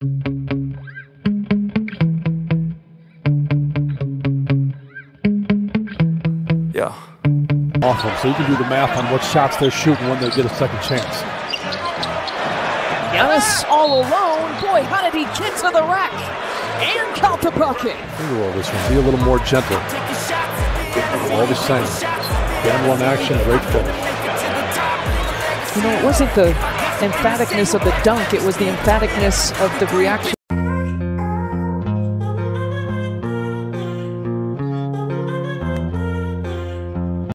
Yeah. Awesome. So you can do the math on what shots they're shooting when they get a second chance. Giannis all alone. Boy, how did he get to the rack and count the bucket? Finger roll this one. Be a little more gentle. All the same. Gamble in action, great finish. You know, it wasn't the emphaticness of the dunk, it was the emphaticness of the reaction.